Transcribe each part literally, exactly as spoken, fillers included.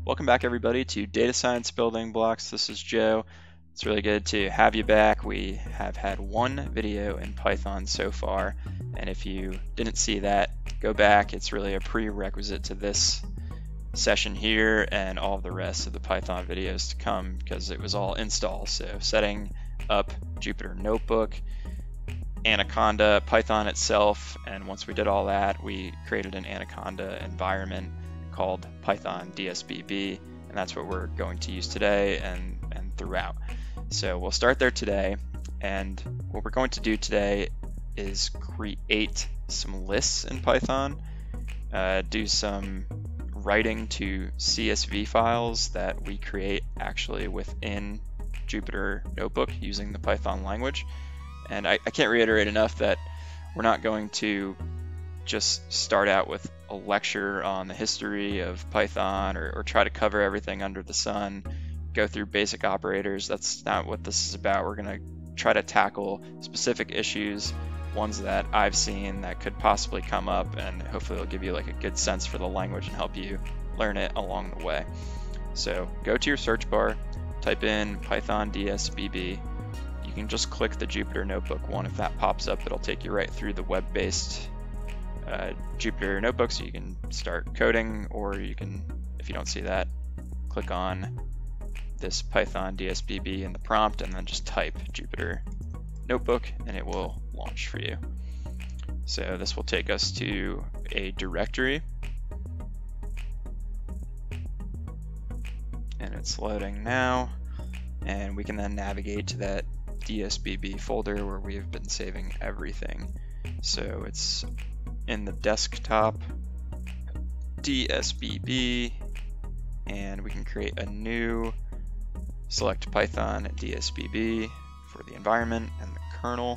Welcome back everybody to Data Science Building Blocks. This is Joe. It's really good to have you back. We have had one video in Python so far, and if you didn't see that, go back. It's really a prerequisite to this session here and all of the rest of the Python videos to come because it was all install. So setting up Jupyter Notebook, Anaconda, Python itself, and once we did all that, we created an Anaconda environment called Python D S B B, and that's what we're going to use today and, and throughout. So we'll start there today, and what we're going to do today is create some lists in Python, uh, do some writing to C S V files that we create actually within Jupyter Notebook using the Python language. And I, I can't reiterate enough that we're not going to just start out with a lecture on the history of Python or, or try to cover everything under the sun, go through basic operators. That's not what this is about. We're going to try to tackle specific issues, ones that I've seen that could possibly come up, and hopefully it'll give you like a good sense for the language and help you learn it along the way. So go to your search bar, type in Python D S B B. You can just click the Jupyter Notebook one. If that pops up, it'll take you right through the web-based uh, Jupyter Notebook, so you can start coding, or you can, if you don't see that, click on this Python D S B B in the prompt and then just type Jupyter Notebook and it will launch for you. So this will take us to a directory, and it's loading now, and we can then navigate to that D S B B folder where we have been saving everything. So it's in the desktop D S B B, and we can create a new, select Python D S B B for the environment and the kernel,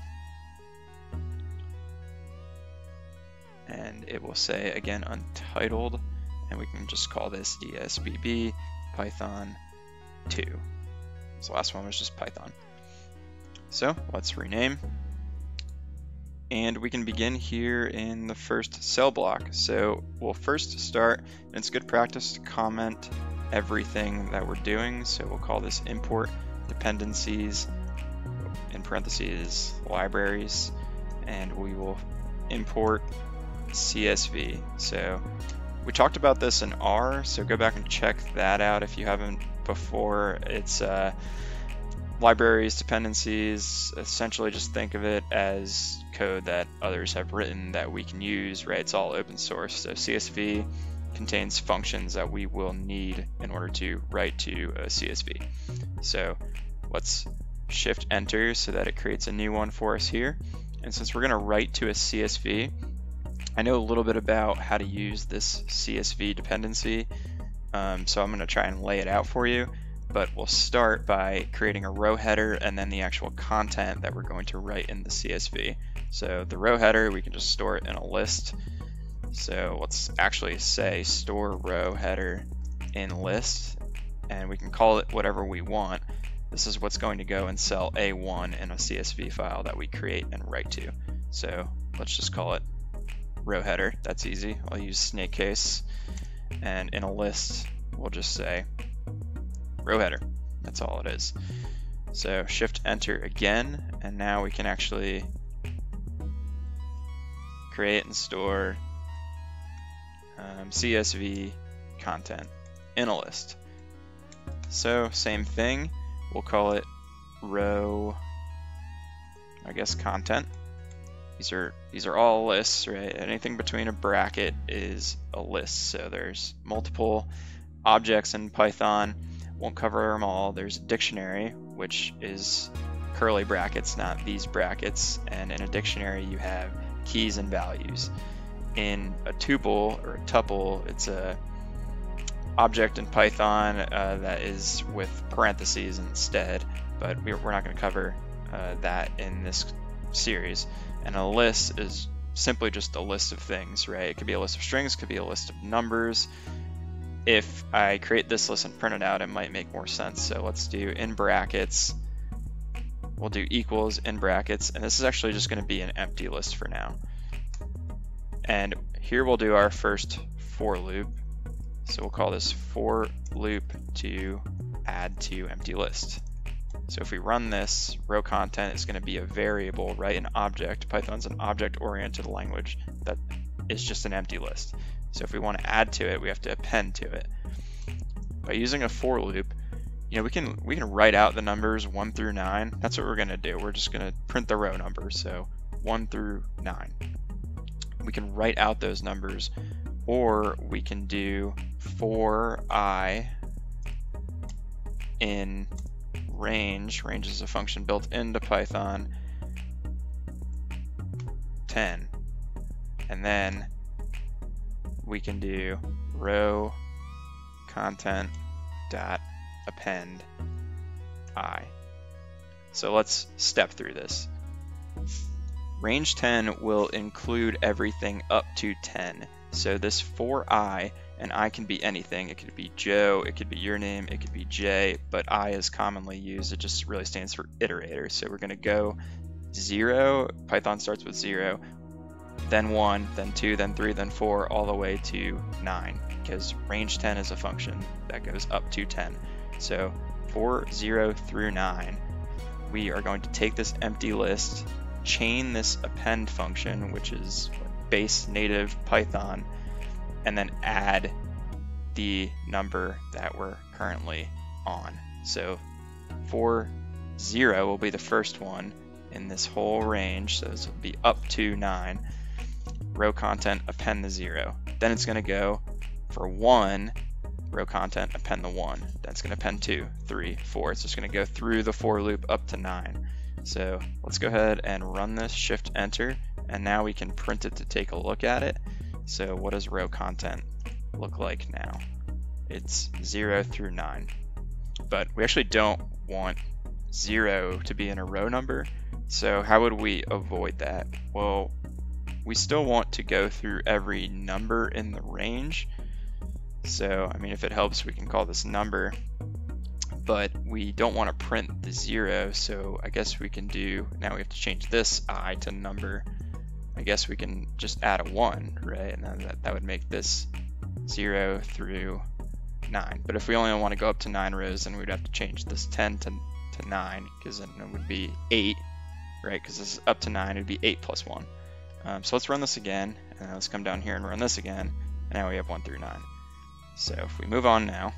and it will say again untitled, and we can just call this D S B B Python two. So the last one was just Python. So let's rename, and we can begin here in the first cell block. So we'll first start, and it's good practice to comment everything that we're doing. So we'll call this import dependencies, in parentheses libraries, and we will import C S V. So we talked about this in R, so go back and check that out if you haven't before. It's uh, libraries, dependencies, essentially just think of it as code that others have written that we can use, right? It's all open source. So C S V contains functions that we will need in order to write to a C S V. So let's shift enter so that it creates a new one for us here. And since we're going to write to a C S V, I know a little bit about how to use this C S V dependency, um, so I'm going to try and lay it out for you. But we'll start by creating a row header and then the actual content that we're going to write in the C S V. So the row header, we can just store it in a list. So let's actually say store row header in list, and we can call it whatever we want. This is what's going to go in cell A one in a C S V file that we create and write to. So let's just call it row header. That's easy. I'll use snake case, and in a list, we'll just say row header. That's all it is. So shift enter again, and now we can actually create and store um, C S V content in a list. So same thing, we'll call it row, I guess, content. These are these are all lists, right? Anything between a bracket is a list. So there's multiple objects in Python. Won't cover them all. There's a dictionary, which is curly brackets, not these brackets. And in a dictionary, you have keys and values. In a tuple or a tuple, it's a object in Python uh, that is with parentheses instead, but we're not going to cover uh, that in this series. And a list is simply just a list of things, right? It could be a list of strings, could be a list of numbers. If I create this list and print it out, it might make more sense. So let's do in brackets, we'll do equals in brackets, and this is actually just going to be an empty list for now. And here we'll do our first for loop. So we'll call this for loop to add to empty list. So if we run this, row content is going to be a variable, right? An object. Python's an object-oriented language that is just an empty list. So if we want to add to it, we have to append to it. By using a for loop, you know, we can we can write out the numbers one through nine. That's what we're going to do. We're just going to print the row numbers, so one through nine. We can write out those numbers, or we can do for I in range. Range is a function built into Python. ten, and then we can do row content dot append I. So let's step through this. Range ten will include everything up to ten. So this for I, and I can be anything. It could be Joe, it could be your name, it could be Jay, but I is commonly used. It just really stands for iterator. So we're gonna go zero, Python starts with zero, then one, then two, then three, then four, all the way to nine, because range ten is a function that goes up to ten. So for zero through nine, we are going to take this empty list, chain this append function, which is base native Python, and then add the number that we're currently on. So for zero will be the first one in this whole range, so this will be up to nine. Row content append the zero. Then it's going to go for one, row content append the one. Then it's going to append two, three, four. It's just going to go through the for loop up to nine. So let's go ahead and run this, shift enter, and now we can print it to take a look at it. So what does row content look like now? It's zero through nine, but we actually don't want zero to be in a row number. So how would we avoid that? Well, we still want to go through every number in the range. So, I mean, if it helps, we can call this number, but we don't want to print the zero. So I guess we can do, now we have to change this I to number. I guess we can just add a one, right? And then that, that would make this zero through nine. But if we only want to go up to nine rows, then we'd have to change this ten to, to nine, because then it would be eight, right? Because this is up to nine, it'd be eight plus one. Um, so let's run this again, and let's come down here and run this again, and now we have one through nine. So if we move on now,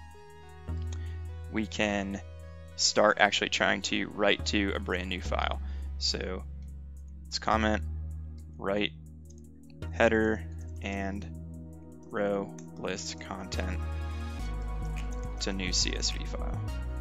we can start actually trying to write to a brand new file. So let's comment write header and row list content to new C S V file.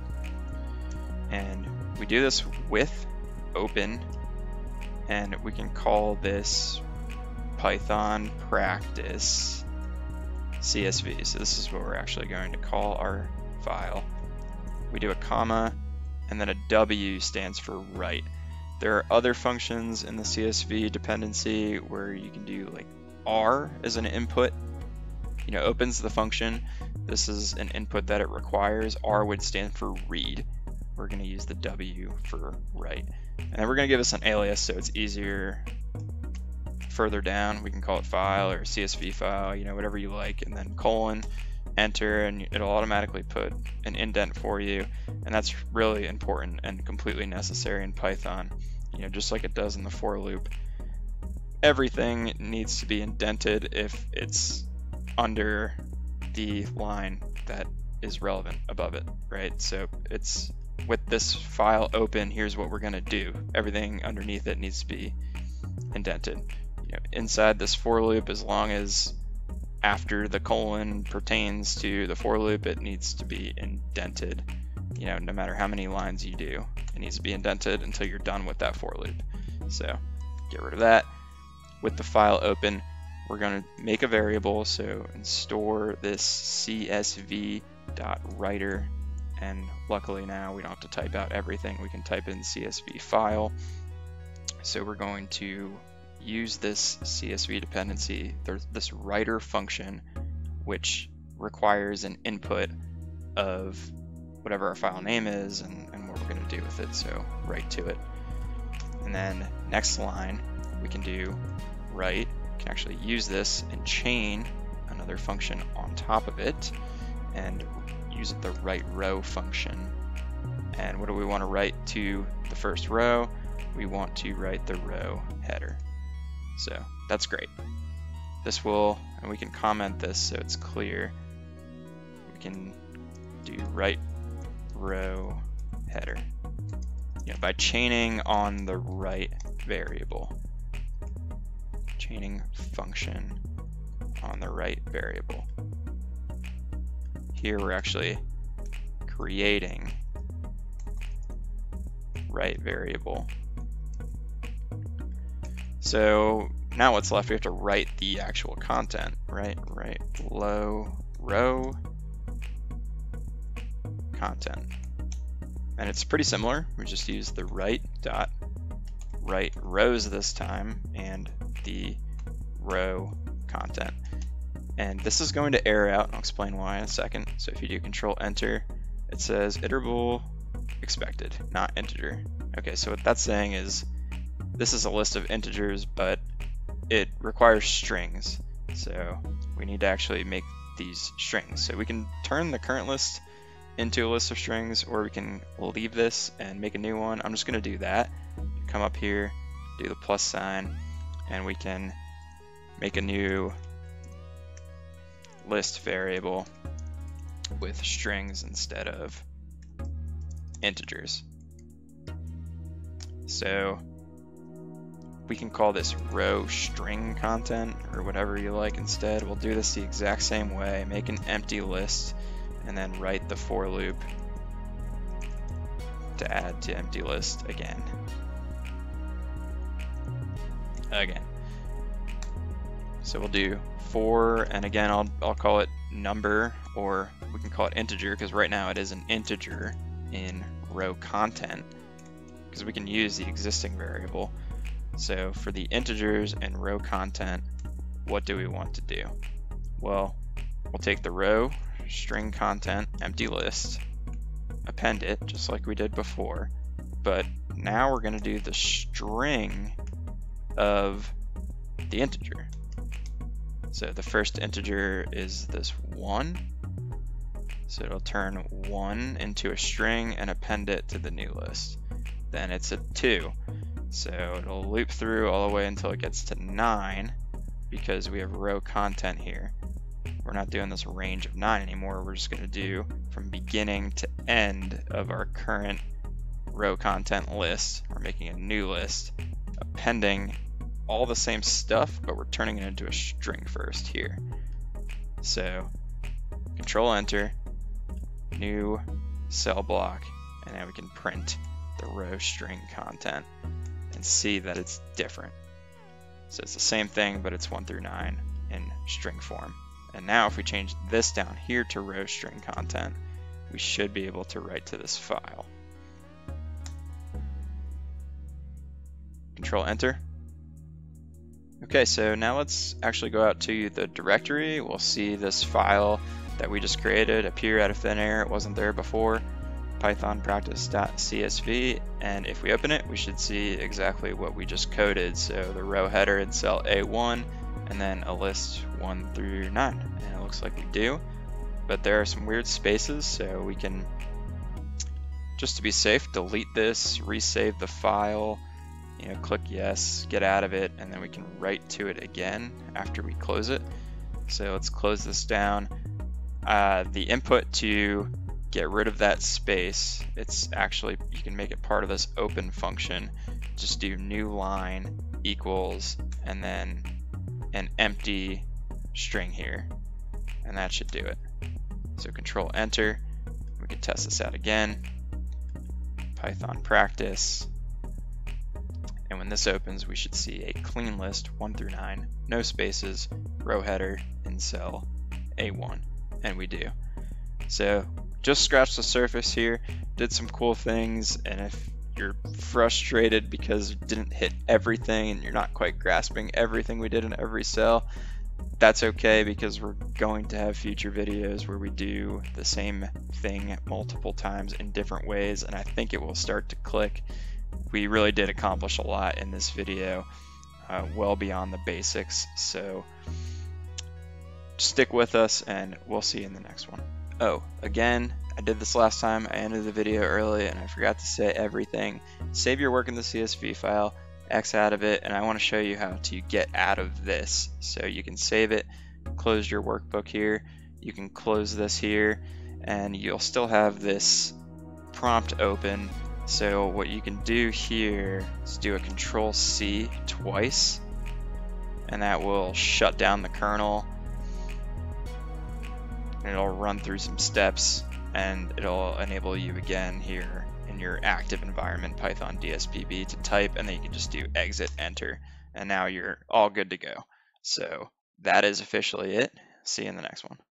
And we do this with open, and we can call this Python practice C S V. So this is what we're actually going to call our file. We do a comma, and then a W stands for write. There are other functions in the C S V dependency where you can do like R as an input, you know, opens the function. This is an input that it requires. R would stand for read. We're going to use the W for write. And then we're going to give us an alias so it's easier further down. We can call it file or C S V file, you know, whatever you like, and then colon, enter, and it'll automatically put an indent for you. And that's really important and completely necessary in Python, you know, just like it does in the for loop. Everything needs to be indented if it's under the line that is relevant above it, right? So it's with this file open, here's what we're going to do. Everything underneath it needs to be indented. You know, inside this for loop, as long as after the colon pertains to the for loop, it needs to be indented. You know, no matter how many lines you do, it needs to be indented until you're done with that for loop. So get rid of that. With the file open, we're going to make a variable, so and store this C S V dot writer. And luckily now we don't have to type out everything. We can type in C S V file. So we're going to use this C S V dependency. There's this writer function, which requires an input of whatever our file name is and, and what we're going to do with it. So write to it. And then next line, we can do write. We can actually use this and chain another another function on top of it and use the write row function. And what do we want to write to the first row? We want to write the row header. So that's great. This will, and we can comment this so it's clear. We can do write row header, you know, by chaining on the right variable. Chaining function on the right variable. Here we're actually creating right variable. So now what's left? We have to write the actual content, right? Write low row content. And it's pretty similar. We just use the write dot write rows this time and the row content. And this is going to error out. I'll explain why in a second. So if you do control enter, it says iterable expected, not integer. Okay, so what that's saying is this is a list of integers, but it requires strings. So we need to actually make these strings. So we can turn the current list into a list of strings, or we can leave this and make a new one. I'm just going to do that. Come up here, do the plus sign, and we can make a new list variable with strings instead of integers. So we can call this row string content or whatever you like instead. We'll do this the exact same way, make an empty list and then write the for loop to add to empty list again. Again. So we'll do for, and again I'll, I'll call it number, or we can call it integer because right now it is an integer in row content because we can use the existing variable. So for the integers and row content, what do we want to do? Well, we'll take the row string content empty list, append it just like we did before, but now we're going to do the string of the integer. So the first integer is this one, so it'll turn one into a string and append it to the new list. Then it's a two, so it'll loop through all the way until it gets to nine because we have row content here. We're not doing this range of nine anymore. We're just going to do from beginning to end of our current row content list. We're making a new list, appending all the same stuff, but we're turning it into a string first here. So control enter, new cell block, and now we can print the row string content and see that it's different. So it's the same thing, but it's one through nine in string form. And now if we change this down here to row string content, we should be able to write to this file. Control enter. Okay, so now let's actually go out to the directory. We'll see this file that we just created appear out of thin air. It wasn't there before, python practice dot C S V, and if we open it, we should see exactly what we just coded. So the row header in cell A one, and then a list one through nine, and it looks like we do, but there are some weird spaces, so we can, just to be safe, delete this, resave the file, you know, click yes, get out of it, and then we can write to it again after we close it. So let's close this down. Uh, the input to get rid of that space, it's actually, you can make it part of this open function. Just do new line equals and then an empty string here, and that should do it. So control enter, we can test this out again, Python practice, and when this opens we should see a clean list one through nine, no spaces, row header in cell A one, and we do. So just scratched the surface here, did some cool things, and if you're frustrated because you didn't hit everything and you're not quite grasping everything we did in every cell, that's okay, because we're going to have future videos where we do the same thing multiple times in different ways, and I think it will start to click. We really did accomplish a lot in this video, uh, well beyond the basics. So stick with us, and we'll see you in the next one. Oh, again, I did this last time. I ended the video early and I forgot to say everything. Save your work in the C S V file, X out of it, and I want to show you how to get out of this. So you can save it, close your workbook here, you can close this here, and you'll still have this prompt open. So what you can do here is do a control C twice, and that will shut down the kernel. It'll run through some steps, and it'll enable you again here in your active environment Python D S B B to type, and then you can just do exit enter, and now you're all good to go. So that is officially it. See you in the next one.